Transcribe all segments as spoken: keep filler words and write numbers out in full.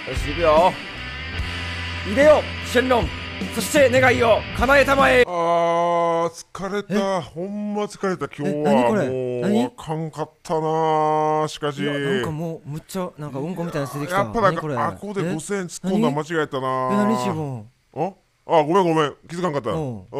よし、行くよ。いでよ、シェンロン。そして願いを叶えたまえ。 あー疲れた、ほんま疲れた。今日はもうあかんかったな。しかしなんかもうむっちゃなんかうんこみたいなの出てきた。 やっぱなんかあここでごせんえん突っ込んだの間違えたな。 え、何しよう。ああ、ごめんごめん、気づかんかった。うん、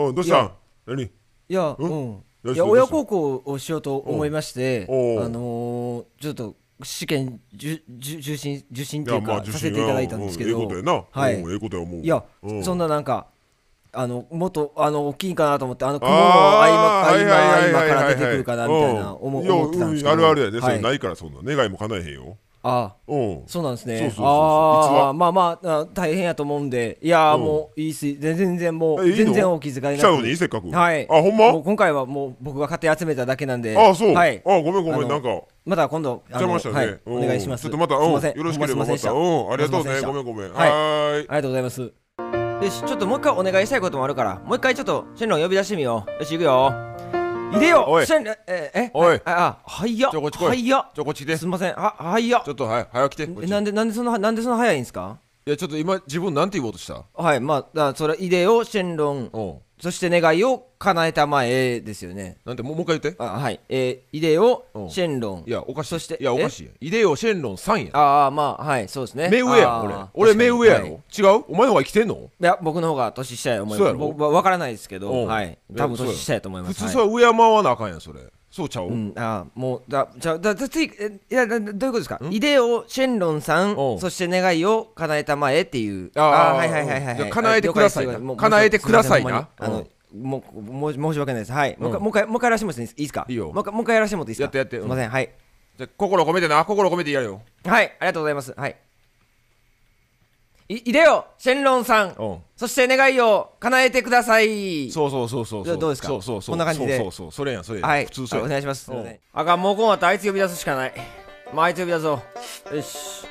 どうしたん。何。いや、うん、いや親孝行をしようと思いまして、あのちょっと試験受診受診っていうかさせていただいたんですけど、 はい、ええことや思う。 いや、そんななんかあのもっとあの大きいかなと思って、あの雲の合間合間合間から出てくるかなみたいな思ってたんですけど、 あるあるやね。それないからそんな願いも叶えへんよ。 ああ、そうなんですね。ああ、まあまあ大変やと思うんで、いやもういいっす。全然もう全然お気遣いなく。 来たのにせっかく。 はい。 あ、ほんま。 今回はもう僕が勝手に集めただけなんで。 あ、そう。 はい。 あ、ごめんごめん、なんかまた今度邪魔したね。 お願いします。 ちょっとまたよろしければまた。うん、ありがとうね。ごめんごめん。はい。ありがとうございます。よし、ちょっともう一回お願いしたいこともあるから、もう一回ちょっとシェンロン呼び出してみよう。よし、行くよ。いでよ、シェンロン。ええ、 おい、 あ、はいや。 ちょこっち来い。 はいや。 ちょこっち来て。 すみません。は、はいや。 ちょっとはい、早く来て。 え、なんでなんでそんななんでそんな早いんですか。 いや、ちょっと今自分なんて言おうとした。 はい、まあだそれいでよ、シェンロン。そして願いを叶えたまえですよね。 なんてもう一回言って。 あ、はい。えー、いでよ、シェンロン。 いや、おかしい。 そして、 いや、おかしい。いでよ、シェンロンさんや。 ああ、まあ、はい、そうですね。 目上やん、俺。俺目上やろ。違う？お前の方が生きてんの？いや、僕の方が年下や思います。僕は分からないですけど、はい。多分年下やと思います。 普通それ敬わなあかんやん、それ。そうちゃう？うん、 ああ、もう、だ、じゃ、だ、つい、いや、どういうことですか？いでよ、シェンロンさん、そして願いを叶えたまえっていう。 ああ、はいはいはいはい。叶えてくださいな。叶えてくださいな。 あの、もう、申し訳ないです。はい。もう一回、もう一回やらしてもらっていいですか？いいよ。もう一回やらしてもらっていいですか？ やってやって。 すみません、はい。 じゃ、心込めてな、心込めてやるよ。 はい、ありがとうございます。はい。い、いでよ、シェンロンさん。そして願いを叶えてください。 そうそうそうそう。 どうですか？ そうそうそう。 こんな感じで。 そうそうそう。それやん、それやん。 はい。 普通そう。 お願いします。あかん、もうこうなったらあいつ呼び出すしかない。まあ、あいつ呼び出そう。よし。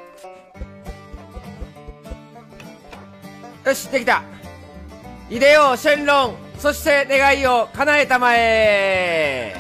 よし、できた。いでよ、シェンロン。そして願いを叶えたまえ。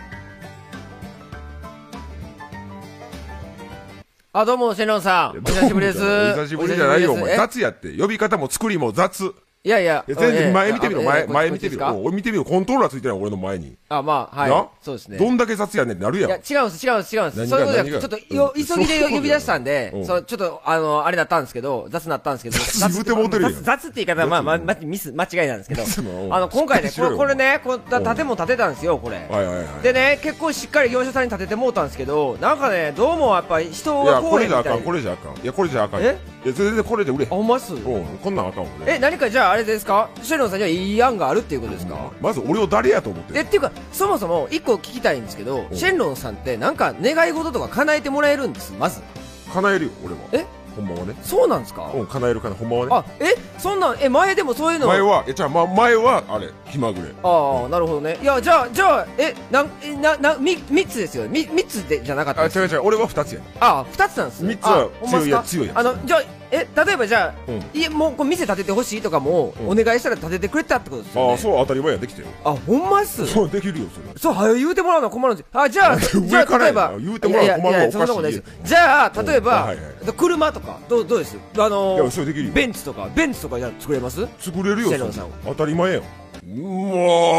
あ、どうも、シェンロンさん。お久しぶりです。 お久しぶりじゃないよ、お前。雑やって。呼び方も作りも雑。 いやいや、 全然前見てみろ、前、前見てみろ。俺見てみろ、コントローラーついてない俺の前に。 あ、まあ、はい。そうですね。 どんだけ雑やねんってなるやん。 いや、違うんです、違うんです、違うんです。そういうことで、ちょっと、急ぎで呼び出したんで、そう、ちょっと、あの、あれだったんですけど、雑なったんですけど、 雑言うてもうてるやん。 雑って言い方は、まあ、ま、ミス、間違いなんですけど、あの、今回ね、これね、こう、建物建てたんですよ、これ。 はいはいはい。 でね、結構しっかり業者さんに建ててもうたんですけど、なんかね、どうもやっぱり人がこれじゃあかん、これじゃあかん。いや、これじゃあかん。え？いや、全然これで売れ。 あ、ほんまっす？ こんなんあかん、俺。 え、何かじゃああれですか？シェンロンさんにはいい案があるっていうことですか？ まず俺を誰やと思って。 え、っていうか、そもそも一個聞きたいんですけど、シェンロンさんってなんか願い事とか叶えてもらえるんです、まず。 叶えるよ、俺は。 え？ ほんまはね。 そうなんですか？ うん、叶えるかな、ほんまはね。 あ、え、そんなん、え、前でもそういうの。 前は、え、じゃあ、ま、前は、あれ、気まぐれ。 ああ、なるほどね。いや、じゃあ、じゃあ、え、なん、え、な、な、み、三つですよ。み、三つで、じゃなかった。 あ、違う違う、俺は二つや。 あ、二つなんですね。 三つは強いや、強いや。 あの、じゃあ、え、例えばじゃあ、いえ、もう、こう店建ててほしいとかも、お願いしたら建ててくれたってことですよね。 あ、そう、当たり前や、できてよ。 あ、ほんまっす。 そう、できるよ、それ。 そう、はよ言うてもらうの困るんです。あ、じゃあ、じゃあ、例えば、 言うてもらうの困るのおかしい。 じゃあ、例えば、車とか、どう、どうです？あのいや、それできるよ。 ベンツとか、ベンツとかじゃ作れます？ 作れるよ、当たり前やん。うわ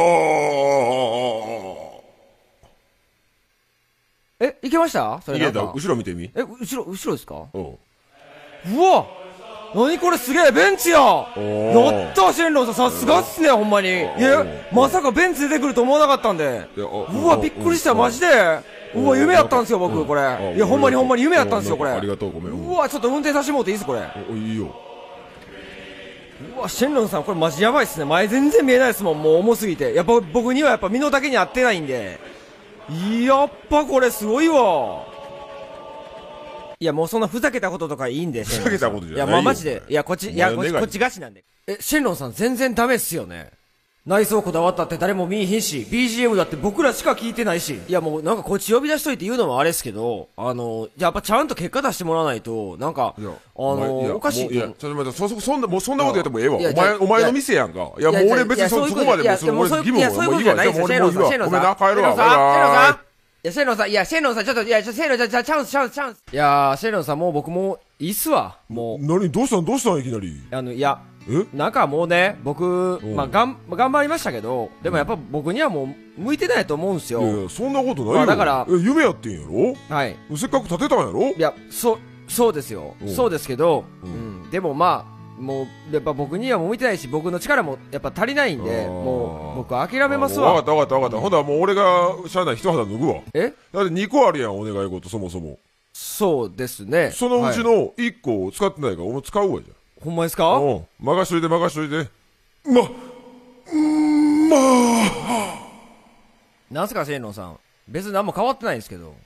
え、いけました？それなんか。 いけた。後ろ見てみ。 え、後ろ、後ろですか？ うん。 うわ、何これすげえ、ベンツや。やったシェンロンさん、さすがっすね、ほんまに。いや、まさかベンツ出てくると思わなかったんで。うわ、びっくりした、マジで。うわ、夢やったんですよ、僕、これ。いや、ほんまにほんまに夢やったんですよ、これ。 ありがとう、ごめん。 うわ、ちょっと運転させてもらっていいです、これ。 いいよ。 うわ、シェンロンさん、これマジやばいっすね。前全然見えないですもん、もう重すぎて。やっぱ僕にはやっぱ身の丈に合ってないんで。やっぱこれすごいわ。いや、もうそんなふざけたこととかいいんで。 ふざけたことじゃないよ。 いや、まあマジで。いや、こっち、いや、こっち、こっちガチなんで。え、シェンロンさん全然ダメっすよね。内装こだわったって誰も見えへんし、ビージーエム だって僕らしか聞いてないし。いや、もうなんかこっち呼び出しといて言うのもあれですけど、あの、やっぱちゃんと結果出してもらわないと、なんか、あの、おかしい。 いや、ちょっと待って、そ、そんな、もうそんなことやってもええわ。お前、お前の店やんか。いや、もう俺別にそこまでもう、そこまで義務ももういいわ。じゃあもう俺もういいわ。ごめんな、帰るわ。 シェンロンさん、シェンロンさん。 いや、シェンロンさん、いや、シェンロンさん、ちょっと、いや、ちょ、シェンロン、じゃ、じゃ、チャンス、チャンス、チャンス。いやー、シェンロンさん、もう僕もう、いいっすわ。もう。 何どうしたんどうしたんいきなり。 あの、いや、 えなんかもうね、僕、まあ、がん、頑張りましたけど、でもやっぱ僕にはもう、向いてないと思うんすよ。 いやいや、そんなことないよ。 まあだからえ、夢やってんやろ。 はい。 せっかく建てたんやろ。 いや、そう、そうですよ。 うんそうですけど、 ううんん。でもまあ、もう、やっぱ僕にはもう向いてないし、僕の力もやっぱ足りないんで、 あーもう、僕諦めますわ。 わかったわかったわかった。ほんだらもう俺が、しゃあない一肌脱ぐわ。 えだってにこあるやん、お願い事、そもそも。 そうですね。 そのうちはい、 のいっこを使ってないから、俺も使うわ、じゃほんまですか？ あ。うん。任しといて任しといて。ま、んまあ。 なんすか、シェンロンさん。別に何も変わってないんですけど。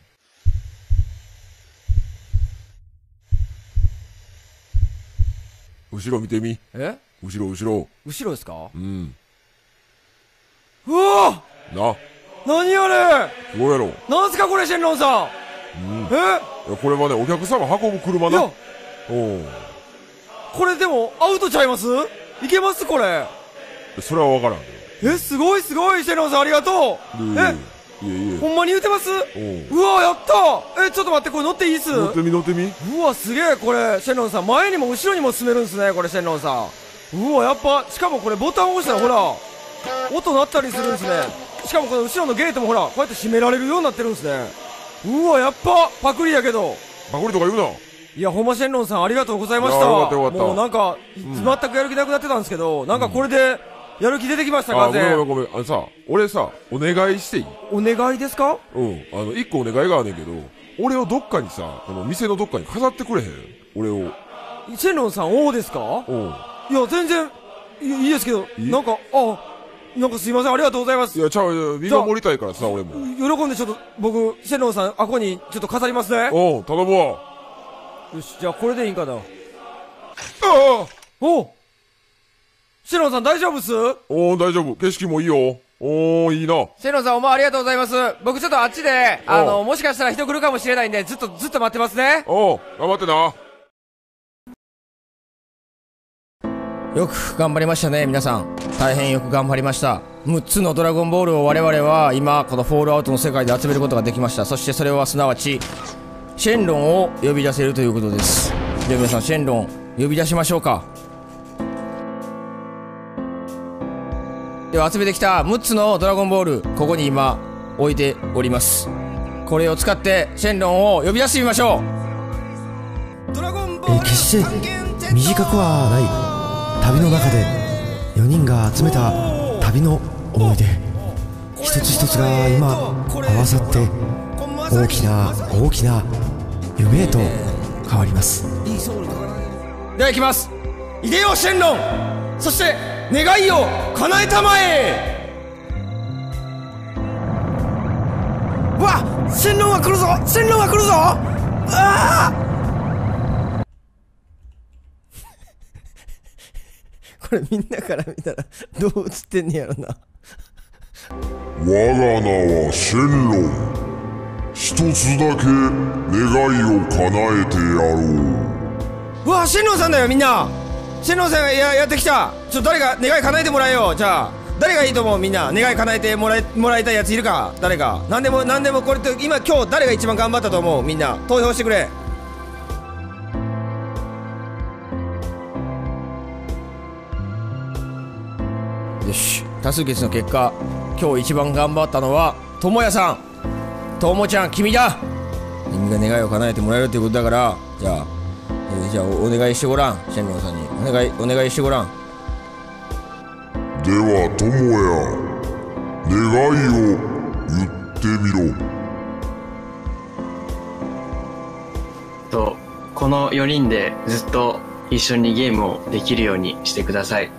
後ろ見てみ。 え後ろ後ろ。 後ろですか？ うん。 うわな。 何あれどうやろう。 なんすかこれ、シェンロンさん。 うん。 えいやこれはね、お客様運ぶ車な。 いや、 おう。 これでも、アウトちゃいます？いけますこれ。 それは分からんけえ、すごいすごい、シェンロンさんありがとう。 ど。 え、 いえいえ。 ほんまに言うてます？ おう。 うわやったえ、ちょっと待って、これ乗っていいっす？ 乗ってみ乗ってみ。 うわ、すげえ、これ、シェンロンさん。前にも後ろにも進めるんすね、これ、シェンロンさん。うわ、やっぱ、しかもこれボタン押したら、ほら、音鳴ったりするんすね。しかもこの後ろのゲートもほら、こうやって閉められるようになってるんすね。うわ、やっぱ、パクリやけど。 パクリとか言うな。 いや、ほんまシェンロンさんありがとうございました。 いやよかったよかったもうなんか、全くやる気なくなってたんですけど、なんかこれで、やる気出てきました、 あ、ご風。 めんごめんごめん。あのさ、俺さ、お願いしていい？ お願いですか？ うん。あの、一個お願いがあんねんけど、俺をどっかにさ、この店のどっかに飾ってくれへん？俺を。 シェンロンさん、おうですか？ うん。 いや、全然、いいいですけど、 いいなんか、あ、なんかすいません、ありがとうございますい。や、ちゃう、見守りたいからさ、俺も。 喜んでちょっと、僕、シェンロンさん、あこにちょっと飾りますね。 うん、頼むわ。 よし、じゃあこれでいいんかな。 ああおうシェンロンさん大丈夫っす？ おー、大丈夫。景色もいいよ。おー、いいな。 シェンロンさん、お前ありがとうございます。僕ちょっとあっちで、あの、もしかしたら人来るかもしれないんで、ずっと、ずっと待ってますね。 おー、頑張ってな。 よく頑張りましたね、皆さん。大変よく頑張りました。むっつのドラゴンボールを我々は今、このフォールアウトの世界で集めることができました。そしてそれはすなわち、シェンロンを呼び出せるということです。では皆さん、シェンロン、呼び出しましょうか。では集めてきたむっつのドラゴンボール、ここに今、置いております。これを使って、シェンロンを呼び出してみましょう。ドラゴンボール、 決して短くはない。旅の中でよにんが集めた旅の思い出一つ一つが今合わさって大きな大きな夢へと変わります。 では行きます。いでよシェンロン、そして願いを叶えたまえ。うわ、シェンロンが来るぞ、シェンロンが来るぞ。ああこれみんなから見たらどう映ってんねやろな。 我が名はシェンロン。一つだけ願いを叶えてやろう。 うわ、シェンロンさんだよ、みんな。シェンロンさんが や, やってきた。ちょっと誰か願い叶えてもらえよ。じゃあ誰がいいと思う？みんな願い叶えてもらえもらいたいやついるか？誰か。何でも何でも。これって今今日誰が一番頑張ったと思う？みんな投票してくれ。よし、多数決の結果、今日一番頑張ったのはともやさん。ともちゃん、君だ。君が願いを叶えてもらえるということだから、じゃあ、えー、じゃあ お, お願いしてごらん。シェンロンさんにお願いお願いしてごらん。 ではともや、願いを言ってみろ。 とこのよにんでずっと一緒にゲームをできるようにしてください。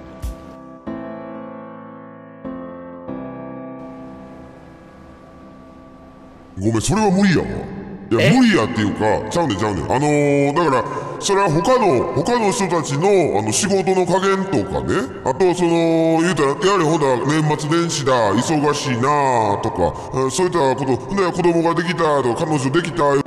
ごめん、それは無理やわ。いや、無理やっていうか、ちゃうねんちゃうねん。あのー、だから、それは他の、他の人たちの、あの、仕事の加減とかね。あと、その、言うたら、やはりほんなら年末年始だ、忙しいなとか、そういったこと、ほんで子供ができたとか、彼女できた、喜